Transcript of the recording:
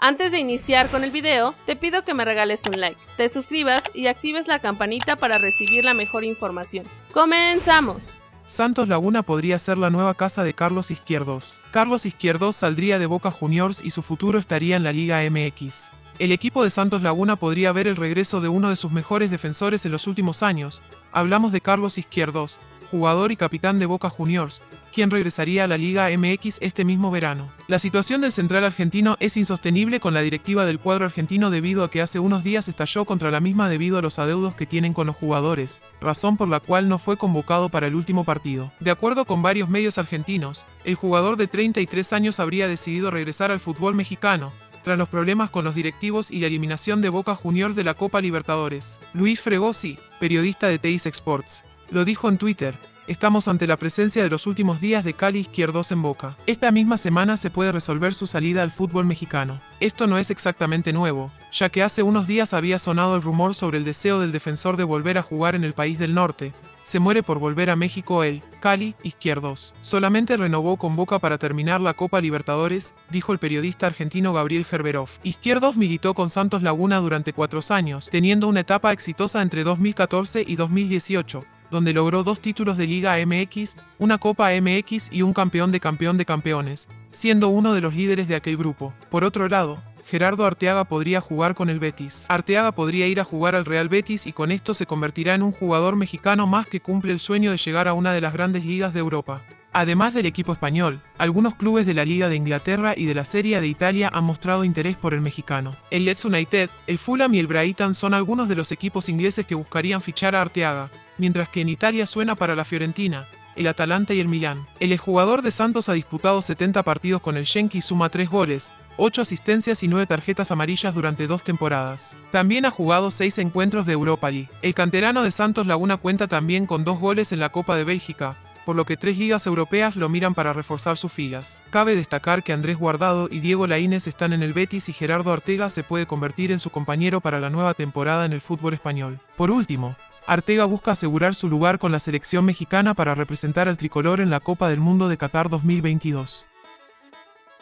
Antes de iniciar con el video, te pido que me regales un like, te suscribas y actives la campanita para recibir la mejor información. ¡Comenzamos! Santos Laguna podría ser la nueva casa de Carlos Izquierdos. Carlos Izquierdos saldría de Boca Juniors y su futuro estaría en la Liga MX. El equipo de Santos Laguna podría ver el regreso de uno de sus mejores defensores en los últimos años. Hablamos de Carlos Izquierdos, jugador y capitán de Boca Juniors, quien regresaría a la Liga MX este mismo verano. La situación del central argentino es insostenible con la directiva del cuadro argentino debido a que hace unos días estalló contra la misma debido a los adeudos que tienen con los jugadores, razón por la cual no fue convocado para el último partido. De acuerdo con varios medios argentinos, el jugador de 33 años habría decidido regresar al fútbol mexicano, tras los problemas con los directivos y la eliminación de Boca Juniors de la Copa Libertadores. Luis Fregosi, periodista de Teis Sports, lo dijo en Twitter: "Estamos ante la presencia de los últimos días de Cali Izquierdos en Boca. Esta misma semana se puede resolver su salida al fútbol mexicano. Esto no es exactamente nuevo, ya que hace unos días había sonado el rumor sobre el deseo del defensor de volver a jugar en el país del norte. Se muere por volver a México él, Cali Izquierdos. Solamente renovó con Boca para terminar la Copa Libertadores", dijo el periodista argentino Gabriel Gerberov. Izquierdos militó con Santos Laguna durante 4 años, teniendo una etapa exitosa entre 2014 y 2018. Donde logró 2 títulos de Liga MX, una Copa MX y un campeón de campeones, siendo uno de los líderes de aquel grupo. Por otro lado, Gerardo Arteaga podría jugar con el Betis. Arteaga podría ir a jugar al Real Betis y con esto se convertirá en un jugador mexicano más que cumple el sueño de llegar a una de las grandes ligas de Europa. Además del equipo español, algunos clubes de la Liga de Inglaterra y de la Serie A de Italia han mostrado interés por el mexicano. El Leeds United, el Fulham y el Brighton son algunos de los equipos ingleses que buscarían fichar a Arteaga, mientras que en Italia suena para la Fiorentina, el Atalanta y el Milán. El exjugador de Santos ha disputado 70 partidos con el Genk y suma 3 goles, 8 asistencias y 9 tarjetas amarillas durante 2 temporadas. También ha jugado 6 encuentros de Europa League. El canterano de Santos Laguna cuenta también con 2 goles en la Copa de Bélgica, por lo que 3 ligas europeas lo miran para reforzar sus filas. Cabe destacar que Andrés Guardado y Diego Laínez están en el Betis y Gerardo Arteaga se puede convertir en su compañero para la nueva temporada en el fútbol español. Por último, Arteaga busca asegurar su lugar con la selección mexicana para representar al tricolor en la Copa del Mundo de Qatar 2022.